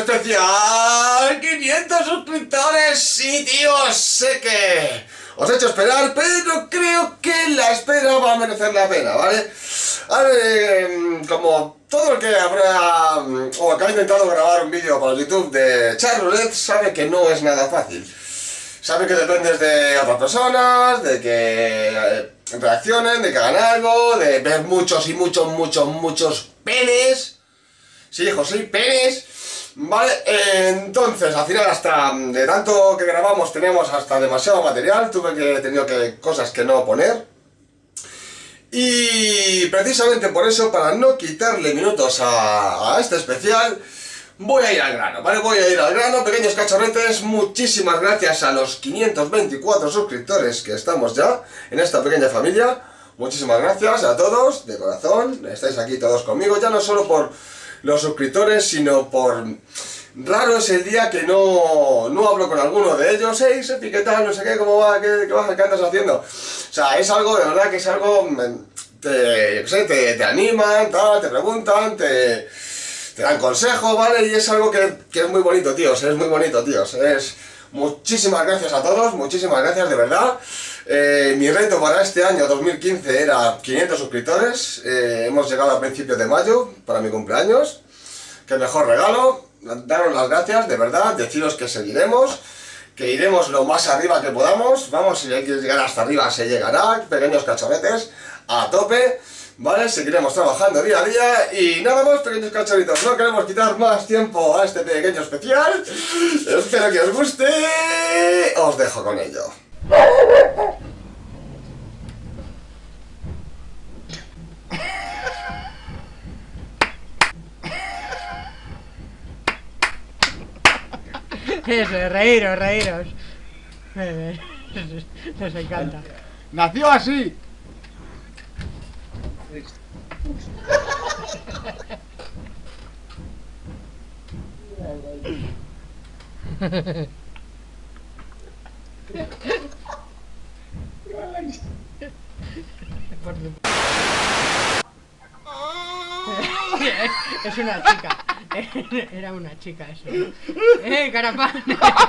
especial! ¡500 suscriptores! Sí, tío, sé que os he hecho esperar, pero creo que la espera va a merecer la pena, ¿vale? A ver, como todo el que habrá o que ha intentado grabar un vídeo para YouTube de Charroulette sabe que no es nada fácil. Sabe que dependes de otras personas, de que reaccionen, de que hagan algo, de ver muchos y muchos penes. Sí, hijo, sí, penes. Vale, entonces al final hasta de tanto que grabamos tenemos hasta demasiado material. He tenido cosas que no poner. Y precisamente por eso, para no quitarle minutos a este especial, voy a ir al grano, ¿vale? Voy a ir al grano, pequeños cachorretes. Muchísimas gracias a los 524 suscriptores que estamos ya en esta pequeña familia. Muchísimas gracias a todos, de corazón. Estáis aquí todos conmigo, ya no solo por los suscriptores, sino por... Raro es el día que no hablo con alguno de ellos. Hey, Sepi, ¿qué tal? No sé qué, ¿cómo va? ¿Qué andas haciendo? O sea, es algo, de verdad que es algo... Te animan, tal, te preguntan, te dan consejos, ¿vale? Y es algo que es muy bonito, tíos, es muy bonito, tíos. Muchísimas gracias a todos, muchísimas gracias, de verdad. Mi reto para este año 2015 era 500 suscriptores. Hemos llegado a principios de mayo, para mi cumpleaños. Qué mejor regalo. Daros las gracias, de verdad, deciros que seguiremos, que iremos lo más arriba que podamos. Vamos, si hay que llegar hasta arriba se llegará, pequeños cachorretes, a tope, ¿vale? Seguiremos trabajando día a día y nada más, pequeños cachorritos, no queremos quitar más tiempo a este pequeño especial. Espero que os guste, os dejo con ello. Eso, reíros. Nos encanta. ¡Nació así! Es una chica. Era una chica eso. Carapán.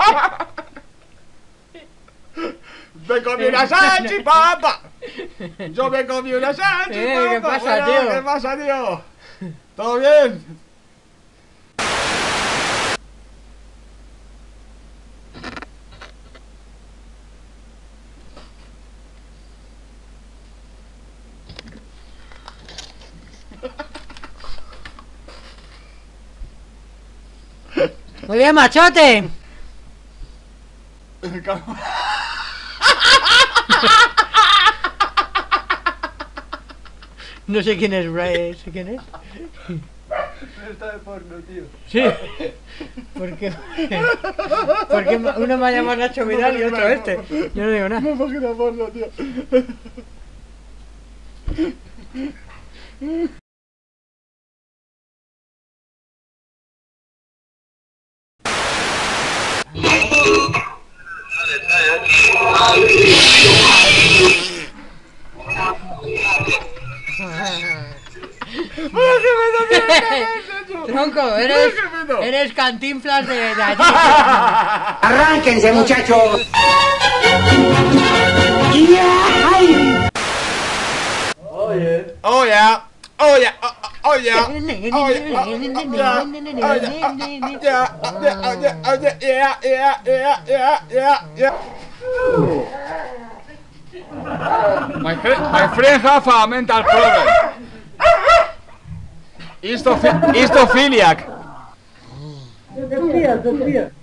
¡Me comí una salchipapa! ¡Yo me comí una salchipapa! ¿Qué pasa, tío? ¿Qué pasa, tío? ¿Todo bien? Muy bien, machote. No sé quién es Bray, ¿sé quién es? Está de porno, tío. Sí. ¿Por qué? Porque uno me ha llamado Nacho Vidal y otro este. Yo no digo nada. No, porque está porno, tío. Tronco, eres Cantinflas de allí. ¡Arránquense, muchachos! Oye. Oh yeah. Oh yeah. Oh yeah. My friend have a mental problem. Histophiliac. Sofía.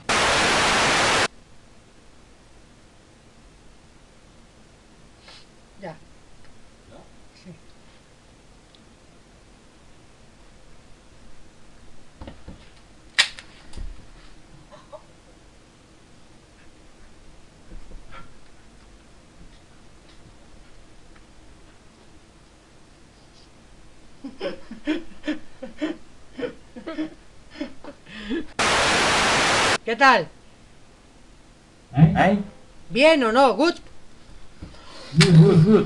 Ya. Sí. ¿Qué tal? ¿Eh? ¿Bien o no? ¿Good? Good.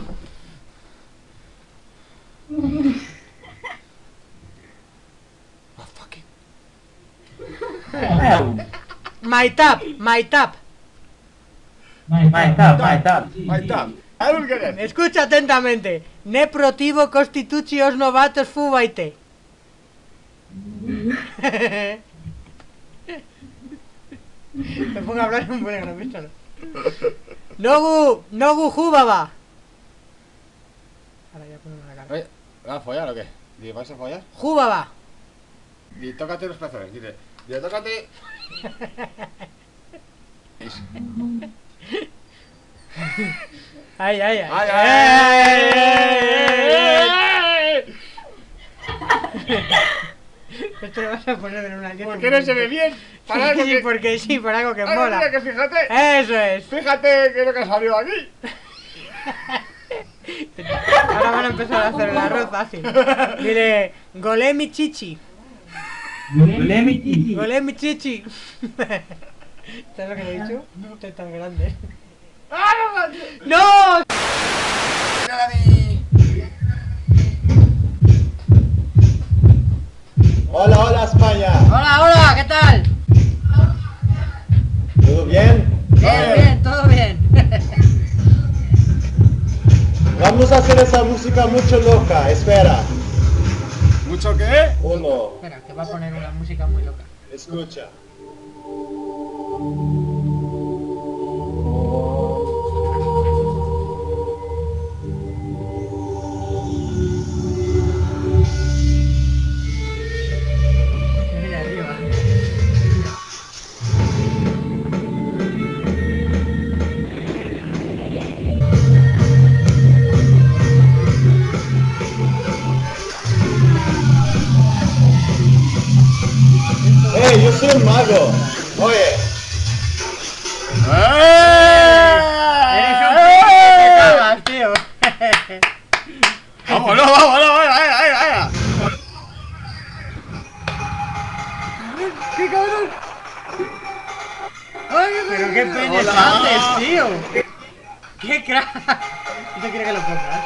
Oh, fucking. My tap, my tap. My tap. Escucha atentamente. Ne protivo constitucios novatos fubaite. Me pongo a hablar un buen gramista. Nogu jubaba. Ahora ya ponemos la cara. ¿Vas a follar o qué? ¿Vas a follar? Jubaba. Y tócate los pezones, dile. Dile, tócate. Ay. ¡Ay! Esto lo vas a poner en una dieta. ¿Por qué no se ve bien? Para algo que... porque sí, para algo que Ay, mola. mira que fíjate. Eso es. Fíjate que es lo que ha salido aquí. Ahora van a empezar a hacer el arroz fácil. Dile, golemi chichi. Golemi chichi. ¿Sabes lo que le he dicho? No estoy tan grande. ¡No! Hola España, Hola, ¿qué tal? ¿todo bien? Bien, todo bien. Vamos a hacer esa música mucho loca, espera. ¿Mucho qué? Uno, Espera, que va a poner una música muy loca. escucha. Mira arriba. Yo soy un mago. Oye, Eres un pez que te cagas, tío. ¡Vámonos! ¡Vaya! ¡Qué cabrón! Pero qué penetrantes, tío. ¡Qué crack! ¿Eso quiere que lo pongas?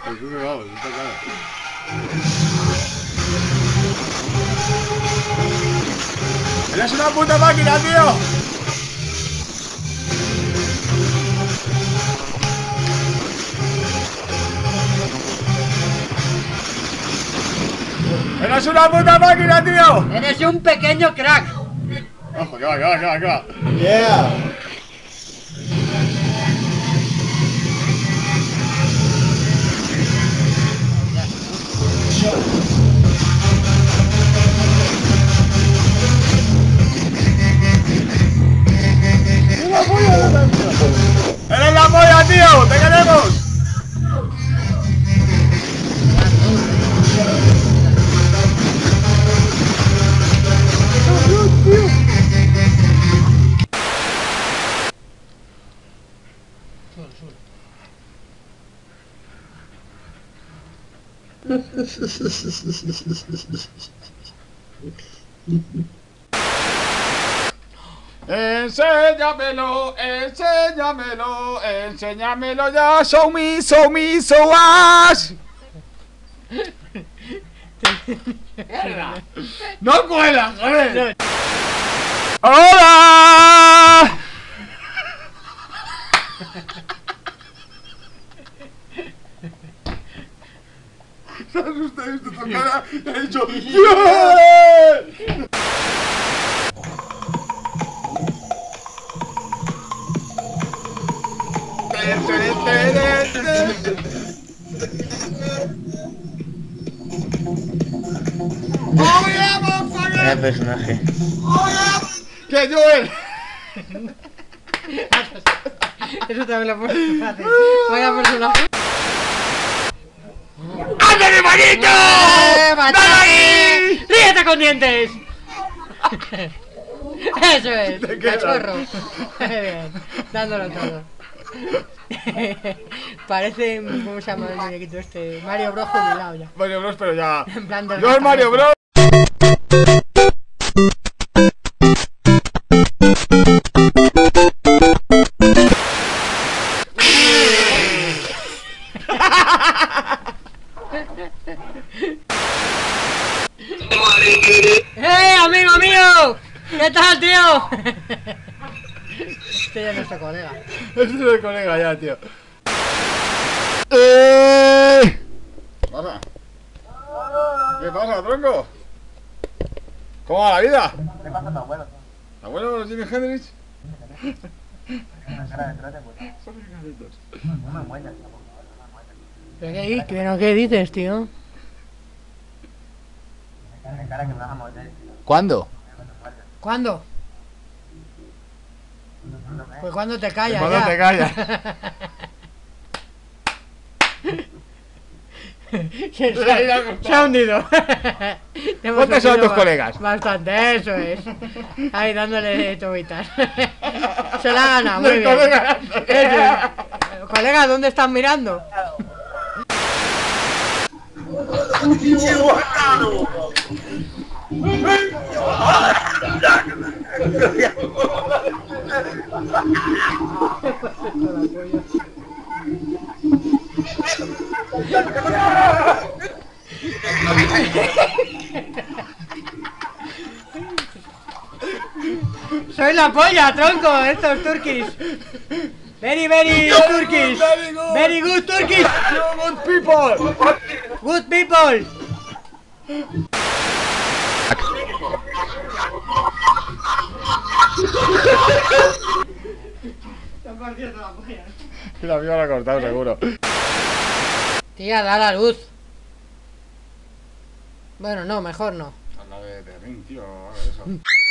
¡Eres una puta máquina, tío! ¡Eres una puta máquina, tío! Eres un pequeño crack. ¡Ojo, que va! yeah. ¡Eres la polla, tío! ¡Te queremos! Enséñamelo ya, show me, so as. ¡No cuela, joder! ¡Hola! Se ha asustado y tu cara y ha dicho ¡bien! Era personaje. ¡Que Joel! Eso también lo puedes fácil. Vaya personaje. ¡Ándale, manito! ¡Dale! ¡Ríete con dientes! Eso es, cachorro. Muy bien, dándolo todo. Parece, ¿cómo se llama el muñequito este? Mario Bros jubilado ya. Mario Bros, pero ya. En plan de... ¡No es Mario Bros! ¡Amigo mío! ¿Qué tal? tal, tío? Este ya es nuestro colega. Este es el colega ya, tío. ¿Qué pasa? ¿Qué pasa, tronco? ¿Cómo va la vida? ¿Qué pasa tu abuelo? ¿Abuelo Jimi Hendrix? Una cara de trate, pues. No me muelas, por favor, no me muelas. ¿Pero qué dices, tío? Tiene cara que me vas a morder. ¿Cuándo? ¿Cuándo? Pues cuando te callas, ¿Cuándo ya. te callas? Se ha hundido. ¿Cuántos son tus colegas? Bastante, eso es. Ahí dándole tobitas. Se la ha ganado, muy bien. Colega. Eso es. Colega, ¿dónde estás mirando? Soy la polla, tronco, estos turquis. Very turquis. Very good turquis. Good people. Good people. La mía la ha cortado seguro. Tía, da la luz. Bueno, no, mejor no. Habla de ring, tío, eso.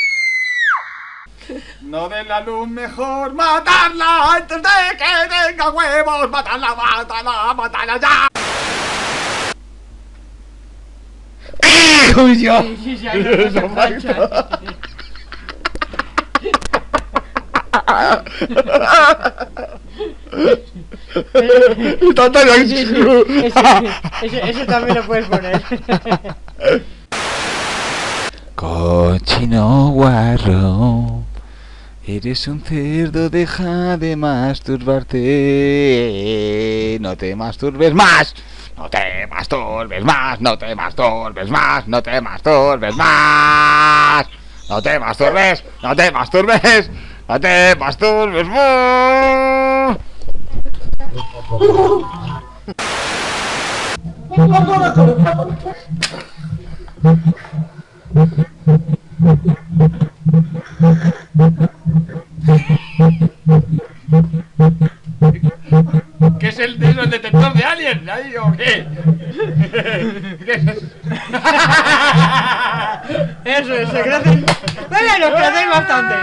No den la luz, mejor matarla antes de que tenga huevos. Matarla, mátala, mátala ya. Sí, sí, ahí no se engancha. Ese también lo puedes poner. Cochino guarro, eres un cerdo, deja de masturbarte. No te masturbes más. No te masturbes más, no te masturbes más, no te masturbes más. No te masturbes, no te masturbes, no te masturbes más. ¿Qué es el detector de alien? ¿Ahí o qué? ¿Qué es eso? Eso es, se crecen. ¡Venga, nos crecéis bastante!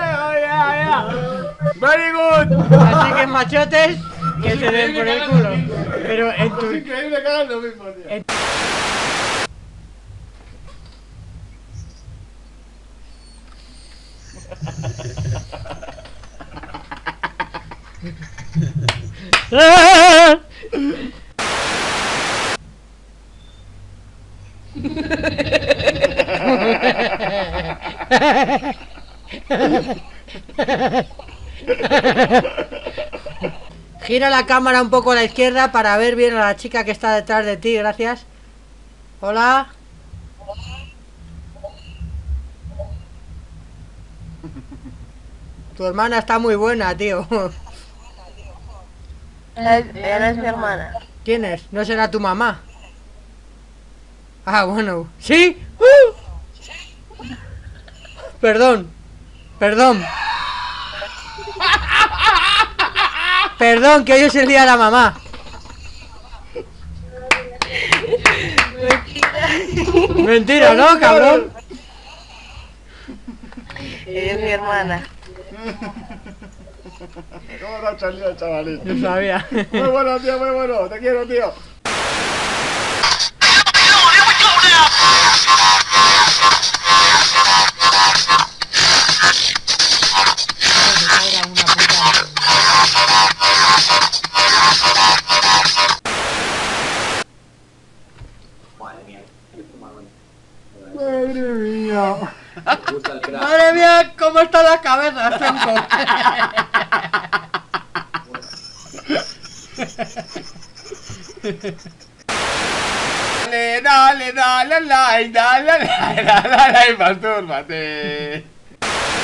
Very good. Así que machotes, que se den por el culo. Pero en tu... Es increíble que hagan lo mismo, tío. Gira la cámara un poco a la izquierda para ver bien a la chica que está detrás de ti, gracias. Hola. Tu hermana está muy buena, tío. Ella no es mi hermana. ¿Quién es? ¿No será tu mamá? Ah, bueno. ¿Sí? Perdón. Perdón. Perdón, que hoy es el día de la mamá. Mentira, ¿no, cabrón? Ella es mi hermana. ¿Cómo te ha salido el chavalito? No sabía. Muy bueno, tío, muy bueno. Te quiero, tío. Madre mía. Madre mía, cómo están las cabezas, tronco. Dale like, dale like, dale like, mastúrbate.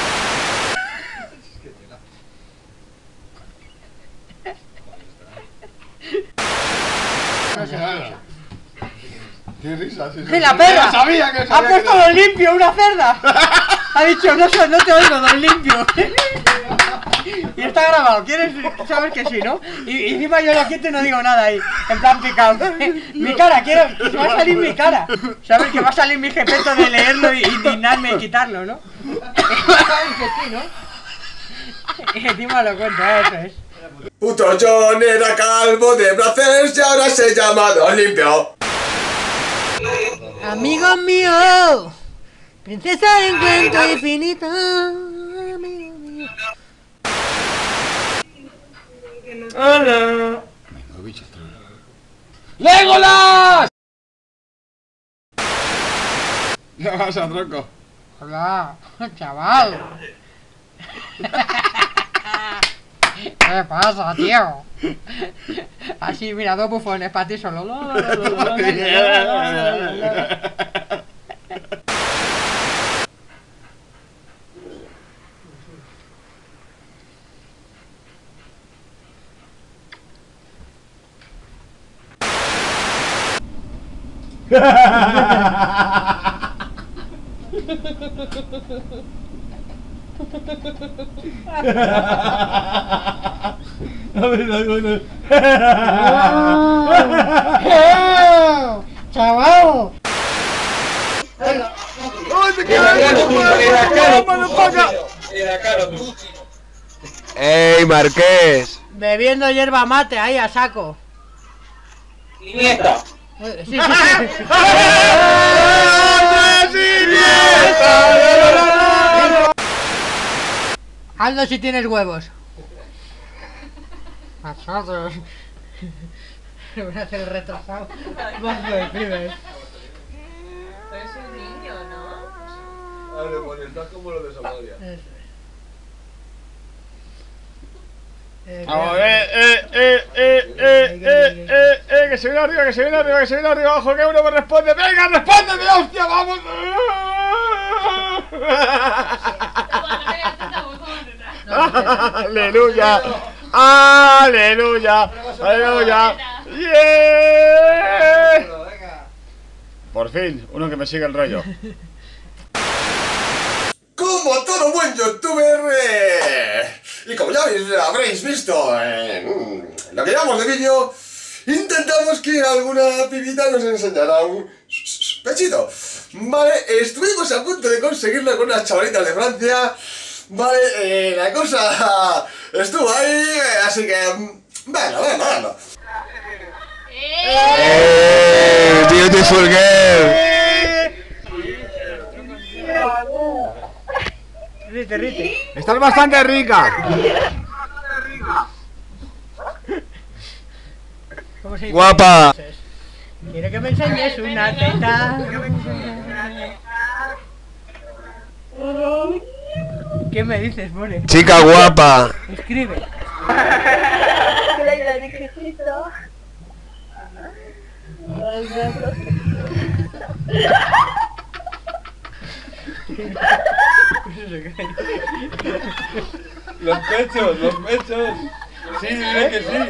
Qué risa, sí. ¡Sí, la perra! Sabía que ¡Ha puesto Don Limpio, una cerda! Ha dicho, no te oigo, Don Limpio. Y está grabado, ¿quieres saber que sí, no? Y encima yo lo quito y no digo nada ahí, en plan picado. Mi cara, quiero, que se va a salir mi cara. ¿Sabes? Que va a salir mi jepeto de leerlo y indignarme y quitarlo, ¿no? ¿Sabes que sí, no? Y encima lo cuento, eso es. Puto John era calvo de brazos y ahora se llama Don Limpio. Amigo mío, princesa de encuentro infinito, amigo mío. Hola. ¡Legolas! ¿Qué pasa, tronco? Hola, chaval. ¿Qué pasa, tío? Así, mira, dos bufones para ti solo. ¡Chaval! ¡Ey, Marqués! Bebiendo hierba mate ahí a saco. Nieta. Sí. Hazlo si tienes huevos. Pasados. Voy a hacer el retrasado. Más lo escribes. Es un niño, ¿no? Vale, pues estás como lo de Somalia. Vamos, que se viene arriba, que se viene arriba, que se viene arriba, ojo, que uno me responde. ¡Venga, respóndeme, hostia, vamos! ¡Aleluya! ¡Aleluya! ¡Aleluya! ¡Yeah! Por fin, uno que me sigue el rollo. Como todo buen youtuber, y como ya habréis visto en lo que llamamos de vídeo, intentamos que alguna pibita nos enseñara un pechito. Vale, estuvimos a punto de conseguirlo con unas chavalitas de Francia. Vale, la cosa estuvo ahí, así que... Bueno. Beautiful girl. Rite. Estás bastante rica. ¿Cómo se dice? Guapa. Quiero que me enseñes una teta. ¿Qué me dices, More? Chica guapa. Escribe. Los pechos. Sí, dile que sí.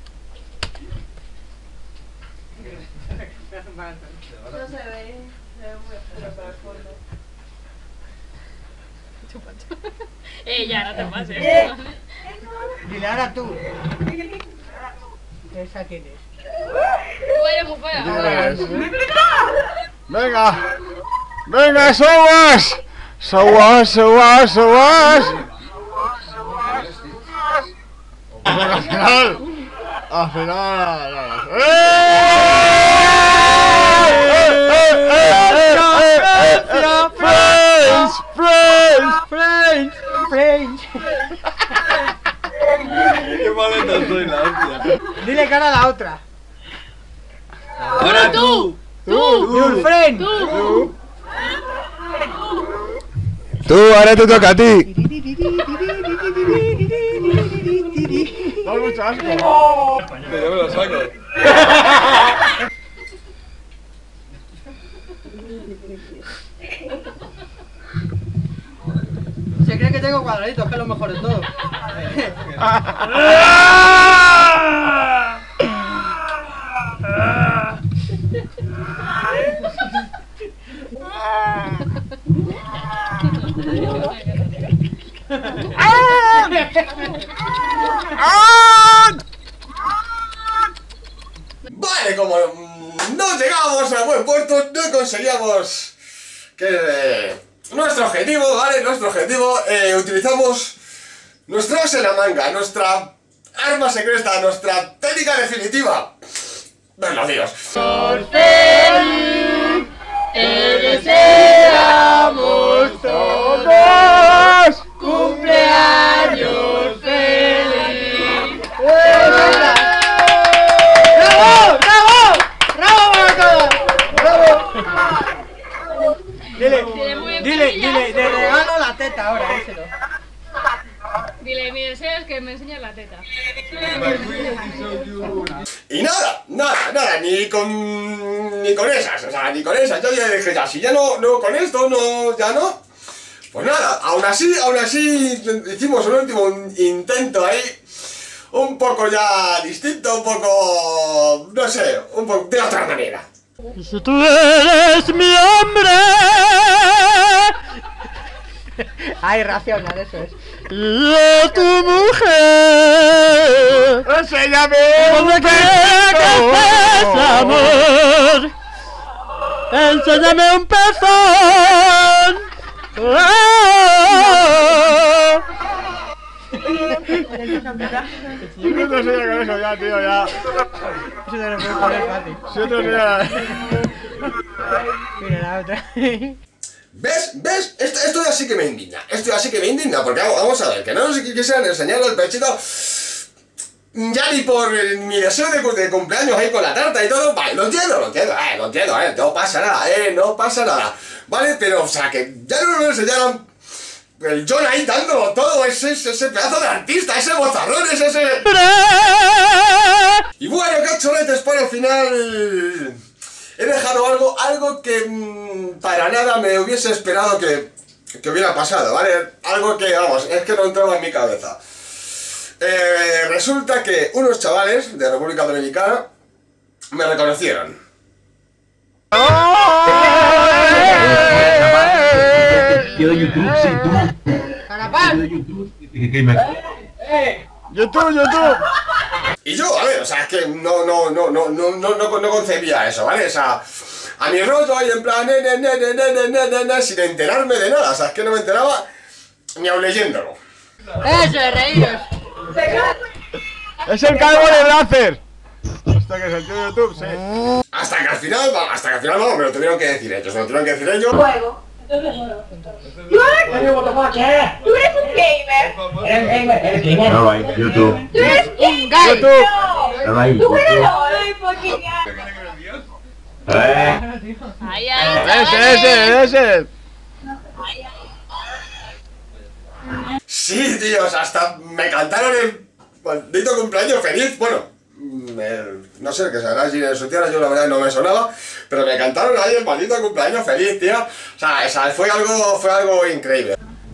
No se ve muy para el fondo. Ya, no te pases. Dile ahora tú. ¿Esa quién es? Tú eres muy fea. Venga, subas. Al final. Friends. Qué maleta soy, la hostia. Dile cara a la otra. Ahora tú. Your friend. Tú, ahora te toca a ti. Da mucho asco. Que yo me lo saco. Se cree que tengo cuadraditos, que es lo mejor de todo. Vale, como no llegábamos a buen puerto, no conseguíamos que nuestro objetivo, ¿vale? Nuestro objetivo, utilizamos nuestro as en la manga, nuestra arma secreta, nuestra técnica definitiva. Verlo, Dios. Te deseamos todos cumpleaños feliz. ¡Bravo! ¡Bravo! ¡Bravo para todos! ¡Bravo! Dile, de regalo la teta ahora, díselo. Dile, mi deseo es que me enseñes la teta. Y nada, ni con esas, o sea, ni con esas. Yo ya dije, ya, si ya no con esto, no, ya no. Pues nada, aún así, hicimos un último intento ahí, un poco ya distinto, un poco, no sé, un poco de otra manera. Si tú eres mi hombre. Ay, racional, eso es. Yo tu mujer. Enséñame ¿Dónde quieres que estés, amor? Enséñame un pezón. Yo no te enseño con eso ya, tío, ya. Eso te lo puedo poner fácil. Si yo te enseño. Mira la otra. ¿Ves? Esto ya sí que me indigna. Esto ya sí que me indigna, porque vamos a ver, que no nos quisieran enseñar el pechito. Ya ni por mi deseo de cumpleaños ahí con la tarta y todo. Vale, lo entiendo, no pasa nada, no pasa nada. Vale, pero, o sea, que ya no nos enseñaron el John ahí dándolo todo, ese pedazo de artista, ese bozarrón, ese... Y bueno, cacholetes, para el final... He dejado algo que para nada me hubiese esperado que hubiera pasado, ¿vale? Algo que, vamos, es que no entraba en mi cabeza. Resulta que unos chavales de República Dominicana me reconocieron. Yo de YouTube, sí, tú. ¡Carapaz! Yo de YouTube. YouTube. Y yo, a ver, o sea, es que no concebía eso, ¿vale? O sea, a mi rollo ahí en plan, sin enterarme de nada, o sea, es que no me enteraba ni aun leyéndolo. Eso, reíros. Es el calvo de láser. Hasta que salió de YouTube, sí. Hasta que al final, vamos, me lo tuvieron que decir ellos, Juego. Entonces, bueno. ¿Tú eres un gamer? ¿Eres gamer? No, ahí, YouTube. ¿Tú eres un gamer? No, ahí, ¿Tú eres YouTube. Ay, fucking Ahí, chavales. Ese. Sí, tíos, hasta me cantaron el maldito cumpleaños feliz, bueno, no sé qué será allí en su tierra, yo la verdad no me sonaba, pero me cantaron ahí el maldito cumpleaños feliz, tío. O sea, fue algo increíble.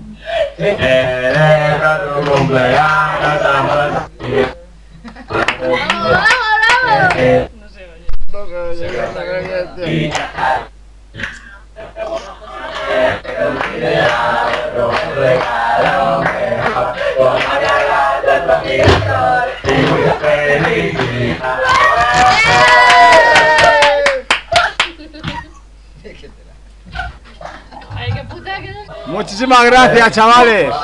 No se oye. Ay, qué puta que es. Muchísimas gracias, chavales.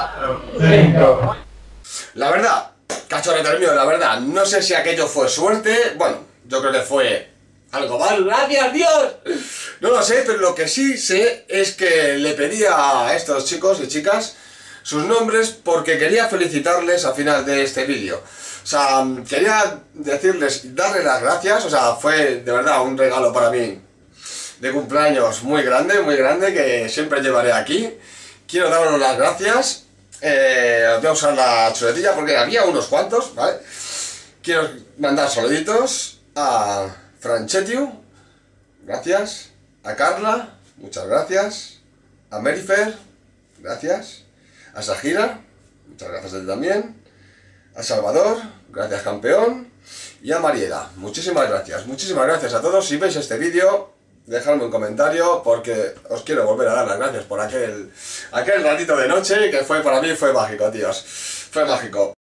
La verdad, cachorrete mío, la verdad, no sé si aquello fue suerte, bueno, yo creo que fue algo mal, gracias Dios. No lo sé, pero lo que sí sé es que le pedí a estos chicos y chicas sus nombres porque quería felicitarles al final de este vídeo. O sea, quería decirles, darles las gracias, o sea, fue de verdad un regalo para mí de cumpleaños muy grande, que siempre llevaré aquí. Quiero daros las gracias, voy a usar la chuletilla porque había unos cuantos, ¿vale? Quiero mandar saluditos a Franchetiu, gracias, a Carla, muchas gracias, a Merifer, gracias, a Sajira, muchas gracias a él también, a Salvador, gracias campeón, y a Mariela, muchísimas gracias a todos. Si veis este vídeo, dejadme un comentario porque os quiero volver a dar las gracias por aquel ratito de noche que fue, para mí fue mágico, tíos. Fue mágico.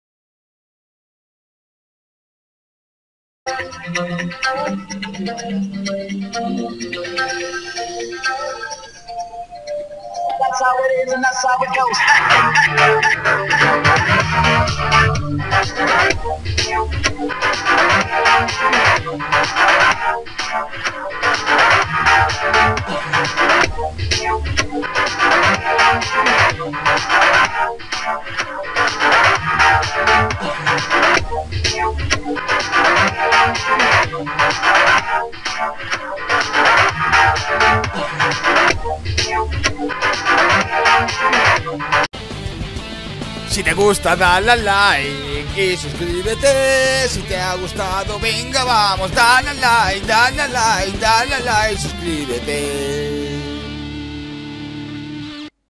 That's how it is and that's how it goes. Si te gusta dale al like y suscríbete. Si te ha gustado venga vamos, dale al like, dale al like, dale al like, suscríbete.